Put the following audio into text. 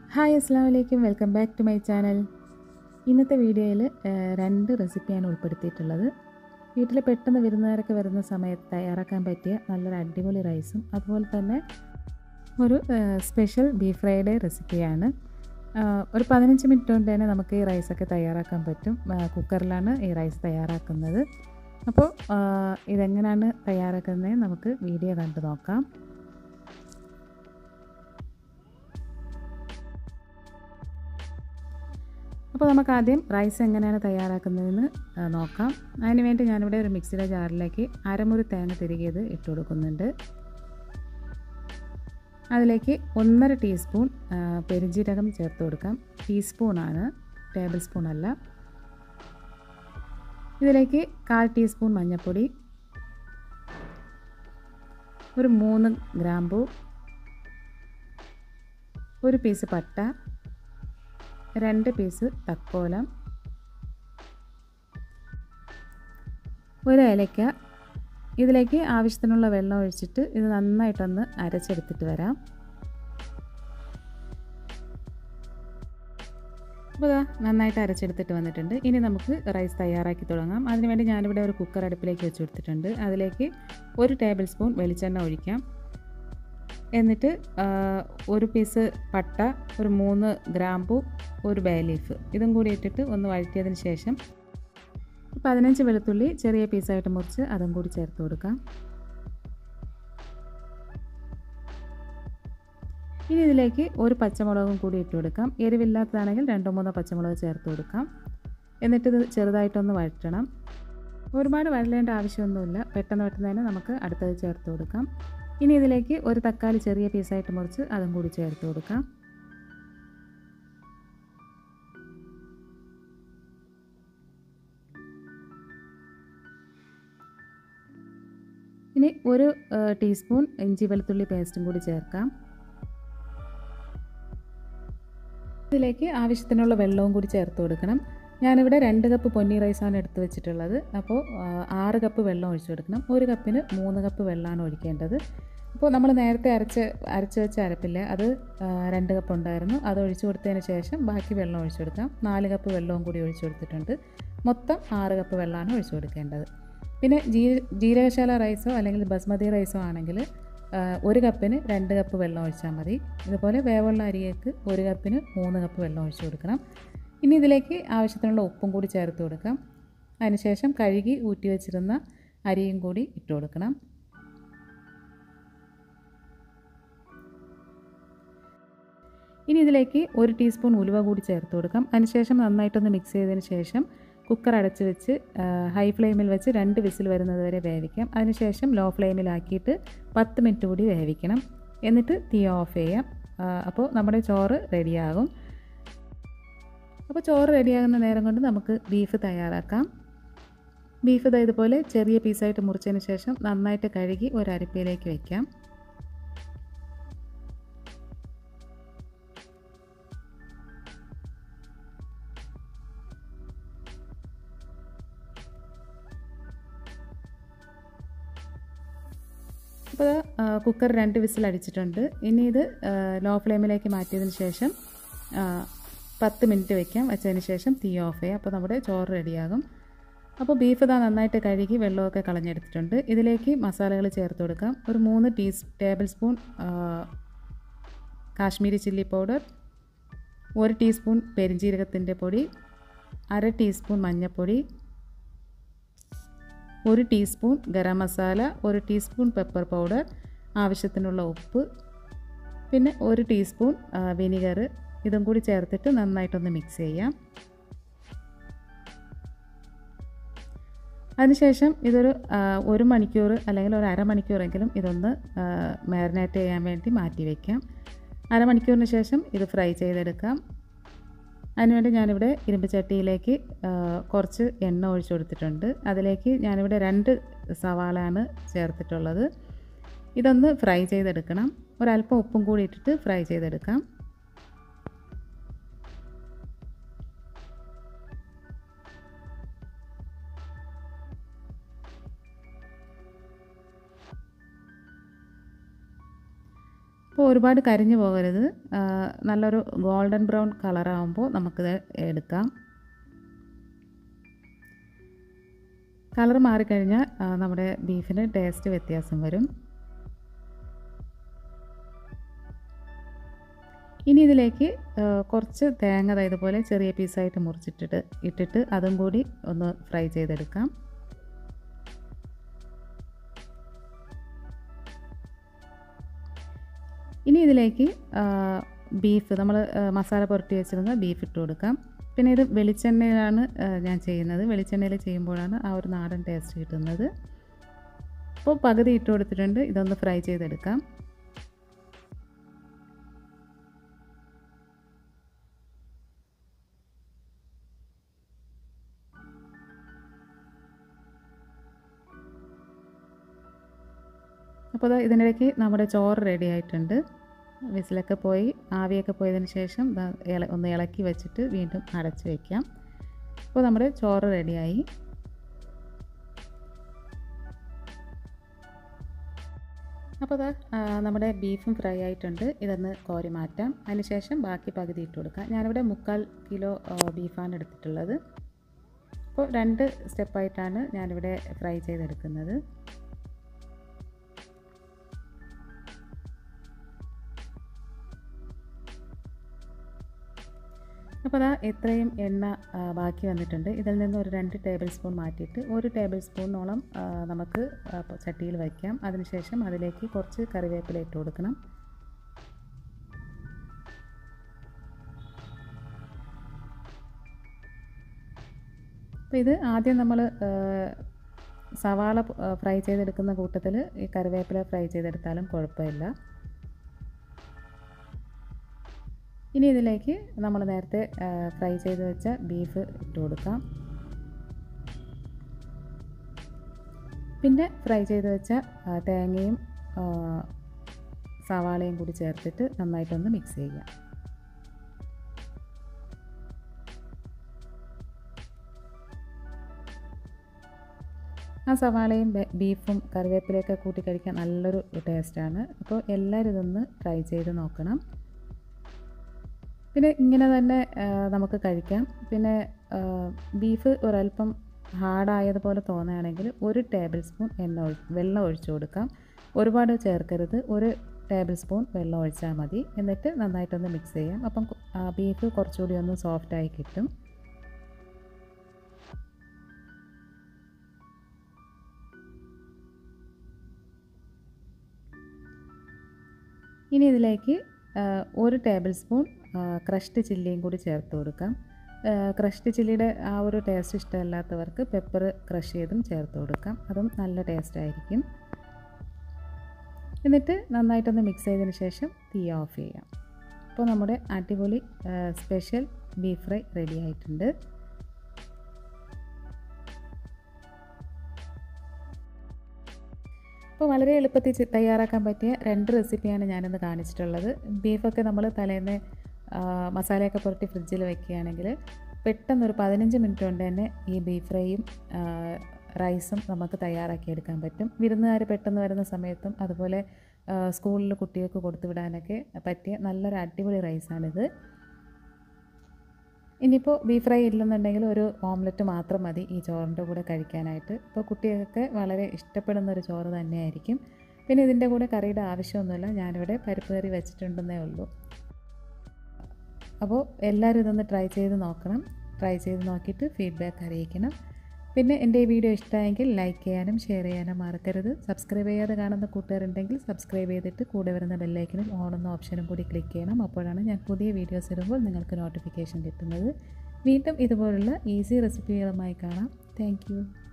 Hi അസ്സലാമു അലൈക്കും welcome back to my channel. ഇന്നത്തെ വീഡിയോയിൽ രണ്ട് റെസിപ്പിയാണ് ഉൾപ്പെടുത്തിയിട്ടുള്ളത്. വീട്ടിൽ പെട്ടെന്ന് വിരുന്നുകാരൊക്കെ വരുന്ന സമയത്ത് തയ്യാറാക്കാൻ പറ്റിയ നല്ലൊരു അടിപൊളി റൈസും അതുപോലെ തന്നെ ഒരു സ്പെഷ്യൽ ബീഫ് ഫ്രൈഡ് റെസിപ്പിയാണ്. ഒരു 15 മിനിറ്റ് കൊണ്ട് തന്നെ നമുക്ക് ഈ റൈസൊക്കെ തയ്യാറാക്കാൻ പറ്റും. കുക്കറിലാണ് ഈ റൈസ് തയ്യാറാക്കുന്നത്. അപ്പോൾ ഇതെങ്ങനെയാണ് തയ്യാറാക്കുന്നത് നമുക്ക് വീഡിയോ കണ്ടു നോക്കാം. അപ്പോൾ നമുക്ക് ആദ്യം റൈസ് എങ്ങനെയാണ് തയ്യാറാക്കുന്നതെന്ന് നോക്കാം. അതിന് വേണ്ടി ഞാനിവിടെ ഒരു മിക്സിയുടെ ജാറിലേക്ക് അരമുറി തേങ്ങ തിരികിയത് ഇട്ട് കൊടുക്കുന്നുണ്ട്. അതിലേക്ക് 1.5 ടീസ്പൂൺ പെരുംജീരകം ചേർത്ത് കൊടുക്കാം. ടീസ്പൂണാണ്, ടേബിൾ സ്പൂൺ അല്ല. ഇതിലേക്ക് 1/4 ടീസ്പൂൺ മഞ്ഞൾപ്പൊടി, ഒരു 3 ഗ്രാമ്പൂ, ഒരു പീസ് പട്ട, 2 പീസ് തക്കോലം, ഒരു ഏലക്ക. ഇതിലേക്ക് ആവശ്യത്തിനുള്ള വെള്ളം ഒഴിച്ചിട്ട് ഇത് നന്നായിട്ടൊന്ന് അരച്ചെടുത്തിട്ട് വരാം. അപ്പോൾ നന്നായിട്ട് അരച്ചെടുത്തിട്ട് വന്നിട്ടുണ്ട്. ഇനി നമുക്ക് റൈസ് തയ്യാറാക്കി തുടങ്ങാം. അതിനുവേണ്ടി ഞാനിവിടെ ഒരു കുക്കർ അടുപ്പിലേക്ക് വെച്ച് കൊടുത്തിട്ടുണ്ട്. അതിലേക്ക് 1 ടേബിൾ സ്പൂൺ വെളിച്ചെണ്ണ ഒഴിക്കാം. എന്നിട്ട് ഒരു പീസ് പട്ട, ഒരു 3 ഗ്രാമ്പൂ, ഒരു ബേ ലീഫ് ഇതും കൂടി ഇട്ടിട്ട് ഒന്ന് വഴറ്റിയതിന് ശേഷം 15 വെളുത്തുള്ളി ചെറിയ പീസായിട്ട് മുറിച്ച് അതും കൂടി ചേർത്ത് കൊടുക്കാം. ഇനി ഇതിലേക്ക് ഒരു പച്ചമുളകും കൂടി ഇട്ട് കൊടുക്കാം. എരിവില്ലാത്തതാണെങ്കിൽ 2-3 പച്ചമുളക് ചേർത്ത് കൊടുക്കാം. എന്നിട്ട് ഇത് ചെറുതായിട്ടൊന്ന് വഴറ്റണം. ഒരുപാട് വഴലേണ്ട ആവശ്യമൊന്നുമില്ല. പെട്ടെന്ന് തന്നെ നമുക്ക് അടുത്തത് ചേർത്ത് കൊടുക്കാം. ഇനി ഇതിലേക്ക് ഒരു തക്കാളി ചെറിയ പീസായിട്ട് മുറിച്ച് അതും കൂടി ചേർത്ത് കൊടുക്കാം. ഇനി ഒരു ടീസ്പൂൺ ഇഞ്ചി വെളുത്തുള്ളി പേസ്റ്റും കൂടി ചേർക്കാം. ഇതിലേക്ക് ആവശ്യത്തിനുള്ള വെള്ളവും കൂടി ചേർത്ത് കൊടുക്കണം. ഞാനിവിടെ 2 കപ്പ് പൊന്നി റൈസാണ് എടുത്ത് വെച്ചിട്ടുള്ളത്. അപ്പോൾ 6 കപ്പ് വെള്ളം ഒഴിച്ചു കൊടുക്കണം. 1 കപ്പിന് 3 കപ്പ് വെള്ളമാണ് ഒഴിക്കേണ്ടത്. അപ്പോൾ നമ്മൾ നേരത്തെ അരച്ച് വെച്ച അരപ്പില്ല, അത് 2 കപ്പ് ഉണ്ടായിരുന്നു. അത് ഒഴിച്ചു കൊടുത്തതിന് ശേഷം ബാക്കി വെള്ളം ഒഴിച്ചു കൊടുക്കാം. 4 കപ്പ് വെള്ളവും കൂടി ഒഴിച്ചു കൊടുത്തിട്ടുണ്ട്. മൊത്തം 6 കപ്പ് വെള്ളമാണ് ഒഴിച്ചു കൊടുക്കേണ്ടത്. പിന്നെ ജീരകശാല റൈസോ അല്ലെങ്കിൽ ബസ്മതി റൈസോ ആണെങ്കിൽ 1 കപ്പിന് 2 കപ്പ് വെള്ളം ഒഴിച്ചാൽ മതി. ഇതുപോലെ വേവുള്ള അരിയേക്ക് 1 കപ്പിന് 3 കപ്പ് വെള്ളം ഒഴിച്ചു കൊടുക്കണം. ഇനി ഇതിലേക്ക് ആവശ്യത്തിനുള്ള ഉപ്പും കൂടി ചേർത്ത് കൊടുക്കാം. അതിനുശേഷം കഴുകി ഊറ്റി വെച്ചിരുന്ന അരിയും കൂടി ഇട്ട് കൊടുക്കണം. ഇനി ഇതിലേക്ക് 1 ടീസ്പൂൺ ഉലുവ കൂടി ചേർത്ത് കൊടുക്കാം. അതിനുശേഷം നന്നായിട്ടൊന്ന് മിക്സ് ചെയ്തതിന് ശേഷം കുക്കർ അടച്ച് വെച്ച് ഹൈ ഫ്ലെയിമിൽ വെച്ച് 2 വിസിൽ വരുന്നത് വരെ വേവിക്കാം. അതിനുശേഷം ലോ ഫ്ലെയിമിലാക്കിയിട്ട് 10 മിനിറ്റ് കൂടി വേവിക്കണം. എന്നിട്ട് തീ ഓഫ് ചെയ്യാം. അപ്പോൾ നമ്മുടെ ചോറ് റെഡിയാകും. അപ്പോൾ ചോറ് റെഡിയാകുന്ന നേരം കൊണ്ട് നമുക്ക് ബീഫ് തയ്യാറാക്കാം. ബീഫ് ഇതുപോലെ ചെറിയ പീസായിട്ട് മുറിച്ചതിന് ശേഷം നന്നായിട്ട് കഴുകി ഒരു അരിപ്പയിലേക്ക് വയ്ക്കാം. അപ്പോൾ കുക്കർ 2 വിസിൽ അടിച്ചിട്ടുണ്ട്. ഇനി ഇത് ലോ ഫ്ലെയിമിലേക്ക് മാറ്റിയതിന് ശേഷം 10 മിനിറ്റ് വെച്ചതിന് ശേഷം തീ ഓഫ് ചെയ്യാം. അപ്പോൾ നമ്മുടെ ചോറ് റെഡിയാകും. അപ്പോൾ ബീഫ് നന്നായിട്ട് കഴുകി വെള്ളമൊക്കെ കളഞ്ഞെടുത്തിട്ടുണ്ട്. ഇതിലേക്ക് മസാലകൾ ചേർത്ത് കൊടുക്കാം. ഒരു 3 tablespoon Kashmiri chilli powder, 1 teaspoon പെരുംജീരകത്തിൻ്റെ പൊടി, 1/2 ടീസ്പൂൺ മഞ്ഞൾപ്പൊടി, 1 teaspoon garam masala, 1 teaspoon pepper powder, ആവശ്യത്തിനുള്ള ഉപ്പ്, പിന്നെ 1 ടീസ്പൂൺ വിനിഗർ ഇതും കൂടി ചേർത്തിട്ട് നന്നായിട്ടൊന്ന് മിക്സ് ചെയ്യാം. അതിനുശേഷം ഇതൊരു 1 മണിക്കൂർ അല്ലെങ്കിൽ ഒരു അരമണിക്കൂറെങ്കിലും ഇതൊന്ന് മാരിനേറ്റ് ചെയ്യാൻ വേണ്ടി മാറ്റി വയ്ക്കാം. അരമണിക്കൂറിന് ശേഷം ഇത് ഫ്രൈ ചെയ്തെടുക്കാം. അതിനുവേണ്ടി ഞാനിവിടെ ഇരുമ്പ് ചട്ടിയിലേക്ക് കുറച്ച് എണ്ണ ഒഴിച്ചു കൊടുത്തിട്ടുണ്ട്. അതിലേക്ക് ഞാനിവിടെ 2 സവാളയാണ് ചേർത്തിട്ടുള്ളത്. ഇതൊന്ന് ഫ്രൈ ചെയ്തെടുക്കണം. ഒരല്പം ഉപ്പും കൂടി ഇട്ടിട്ട് ഫ്രൈ ചെയ്തെടുക്കാം. അപ്പോൾ ഒരുപാട് കരിഞ്ഞു പോകരുത്. നല്ലൊരു ഗോൾഡൻ ബ്രൗൺ കളറാകുമ്പോൾ നമുക്കിത് എടുക്കാം. കളർ മാറിക്കഴിഞ്ഞാൽ നമ്മുടെ ബീഫിന് ടേസ്റ്റ് വ്യത്യാസം വരും. ഇനി ഇതിലേക്ക് കുറച്ച് തേങ്ങ ഇതുപോലെ ചെറിയ പീസായിട്ട് ഇട്ടിട്ട് അതും കൂടി ഒന്ന് ഫ്രൈ ചെയ്തെടുക്കാം. ഇനി ഇതിലേക്ക് ബീഫ് നമ്മൾ മസാല പുരട്ടി വെച്ചിരുന്ന ബീഫ് ഇട്ട് കൊടുക്കാം. പിന്നെ ഇത് വെളിച്ചെണ്ണയിലാണ് ഞാൻ ചെയ്യുന്നത്. വെളിച്ചെണ്ണയിൽ ചെയ്യുമ്പോഴാണ് ആ ഒരു നാടൻ ടേസ്റ്റ് കിട്ടുന്നത്. അപ്പോൾ പകുതി ഇട്ട് കൊടുത്തിട്ടുണ്ട്. ഇതൊന്ന് ഫ്രൈ ചെയ്തെടുക്കാം. അപ്പോൾ ഇതിനിടയ്ക്ക് നമ്മുടെ ചോറ് റെഡി ആയിട്ടുണ്ട്. വിസിലൊക്കെ പോയി ആവിയൊക്കെ പോയതിന് ശേഷം ഒന്ന് ഇളക്കി വെച്ചിട്ട് വീണ്ടും അടച്ച് വയ്ക്കാം. അപ്പോൾ നമ്മുടെ ചോറ് റെഡിയായി. അപ്പോൾ നമ്മുടെ ബീഫും ഫ്രൈ ആയിട്ടുണ്ട്. ഇതൊന്ന് കോരി മാറ്റാം. അതിനുശേഷം ബാക്കി പകുതി ഇട്ട് കൊടുക്കാം. ഞാനിവിടെ 3/4 കിലോ ബീഫാണ് എടുത്തിട്ടുള്ളത്. അപ്പോൾ 2 സ്റ്റെപ്പായിട്ടാണ് ഞാനിവിടെ ഫ്രൈ ചെയ്തെടുക്കുന്നത്. അപ്പോൾ ഇത്രയും എണ്ണ ബാക്കി വന്നിട്ടുണ്ട്. ഇതിൽ നിന്ന് ഒരു 2 ടേബിൾ സ്പൂൺ മാറ്റിയിട്ട് 1 ടേബിൾ സ്പൂണോളം നമുക്ക് ചട്ടിയിൽ വയ്ക്കാം. അതിനുശേഷം അതിലേക്ക് കുറച്ച് കറിവേപ്പില ഇട്ട് കൊടുക്കണം. അപ്പോൾ ഇത് ആദ്യം നമ്മൾ സവാള ഫ്രൈ ചെയ്തെടുക്കുന്ന കൂട്ടത്തിൽ ഈ കറിവേപ്പില ഫ്രൈ ചെയ്തെടുത്താലും കുഴപ്പമില്ല. ഇനി ഇതിലേക്ക് നമ്മൾ നേരത്തെ ഫ്രൈ ചെയ്ത് വെച്ച ബീഫ് ഇട്ട് കൊടുക്കാം. പിന്നെ ഫ്രൈ ചെയ്ത് വെച്ച തേങ്ങയും സവാളയും കൂടി ചേർത്തിട്ട് നന്നായിട്ടൊന്ന് മിക്സ് ചെയ്യാം. ആ സവാളയും ബീഫും കറിവേപ്പിലയൊക്കെ കൂട്ടി കഴിക്കാൻ നല്ലൊരു ടേസ്റ്റാണ്. അപ്പോൾ എല്ലാവരും ഇതൊന്ന് ട്രൈ ചെയ്ത് നോക്കണം. പിന്നെ ഇങ്ങനെ തന്നെ നമുക്ക് കഴിക്കാം. പിന്നെ ബീഫ് ഒരല്പം ഹാർഡായതുപോലെ തോന്നുകയാണെങ്കിൽ 1 ടേബിൾ സ്പൂൺ വെള്ളം ഒഴിച്ചു കൊടുക്കാം. ഒരുപാട് ചേർക്കരുത്. 1 ടേബിൾ സ്പൂൺ വെള്ളം ഒഴിച്ചാൽ മതി. എന്നിട്ട് നന്നായിട്ടൊന്ന് മിക്സ് ചെയ്യാം. അപ്പം ബീഫ് കുറച്ചുകൂടി ഒന്ന് സോഫ്റ്റായി കിട്ടും. ഇനി ഇതിലേക്ക് 1 ടേബിൾ സ്പൂൺ ക്രഷ്ഡ് ചില്ലിയും കൂടി ചേർത്ത് കൊടുക്കാം. ക്രഷ്ഡ് ചില്ലിയുടെ ആ ഒരു ടേസ്റ്റ് ഇഷ്ടമല്ലാത്തവർക്ക് പെപ്പർ ക്രഷ് ചെയ്തും ചേർത്ത് കൊടുക്കാം. അതും നല്ല ടേസ്റ്റ് ആയിരിക്കും. എന്നിട്ട് നന്നായിട്ടൊന്ന് മിക്സ് ചെയ്തതിന് ശേഷം തീ ഓഫ് ചെയ്യാം. അപ്പോൾ നമ്മുടെ അടിപൊളി സ്പെഷ്യൽ ബീഫ് ഫ്രൈ റെഡി ആയിട്ടുണ്ട്. അപ്പോൾ വളരെ എളുപ്പത്തിൽ തയ്യാറാക്കാൻ പറ്റിയ 2 റെസിപ്പിയാണ് ഞാനിന്ന് കാണിച്ചിട്ടുള്ളത്. ബീഫൊക്കെ നമ്മൾ തലേന്ന് മസാലയൊക്കെ പുരട്ടി ഫ്രിഡ്ജിൽ വെക്കുകയാണെങ്കിൽ പെട്ടെന്നൊരു 15 മിനിറ്റ് കൊണ്ട് തന്നെ ഈ ബീഫ് ഫ്രൈയും റൈസും നമുക്ക് തയ്യാറാക്കിയെടുക്കാൻ പറ്റും. വിരുന്നുകാർ പെട്ടെന്ന് വരുന്ന സമയത്തും അതുപോലെ സ്കൂളിൽ കുട്ടികൾക്ക് കൊടുത്തു വിടാനൊക്കെ പറ്റിയ നല്ലൊരു അടിപൊളി റൈസാണിത്. ഇനിയിപ്പോൾ ബീഫ് ഫ്രൈ ഇല്ലെന്നുണ്ടെങ്കിൽ ഒരു ഓംലെറ്റ് മാത്രം മതി ഈ ചോറിൻ്റെ കൂടെ കഴിക്കാനായിട്ട്. ഇപ്പോൾ കുട്ടികൾക്ക് വളരെ ഇഷ്ടപ്പെടുന്നൊരു ചോറ് തന്നെയായിരിക്കും. പിന്നെ ഇതിൻ്റെ കൂടെ കറിയുടെ ആവശ്യമൊന്നുമില്ല. ഞാനിവിടെ പരിപ്പ് കറി വെച്ചിട്ടുണ്ടെന്നേ ഉള്ളൂ. അപ്പോൾ എല്ലാവരും ഇതൊന്ന് ട്രൈ ചെയ്ത് നോക്കണം. ട്രൈ ചെയ്ത് നോക്കിയിട്ട് ഫീഡ്ബാക്ക് അറിയിക്കണം. പിന്നെ എൻ്റെ ഈ വീഡിയോ ഇഷ്ടമായെങ്കിൽ ലൈക്ക് ചെയ്യാനും ഷെയർ ചെയ്യാനും മറക്കരുത്. സബ്സ്ക്രൈബ് ചെയ്യാതെ കാണുന്ന കൂട്ടുകാരുണ്ടെങ്കിൽ സബ്സ്ക്രൈബ് ചെയ്തിട്ട് കൂടെ വരുന്ന ബെല്ലൈക്കനും ഓൺ എന്ന ഓപ്ഷനും കൂടി ക്ലിക്ക് ചെയ്യണം. അപ്പോഴാണ് ഞാൻ പുതിയ വീഡിയോസ് ഇടുമ്പോൾ നിങ്ങൾക്ക് നോട്ടിഫിക്കേഷൻ കിട്ടുന്നത്. വീണ്ടും ഇതുപോലുള്ള ഈസി റെസിപ്പികളുമായി കാണാം. Thank U.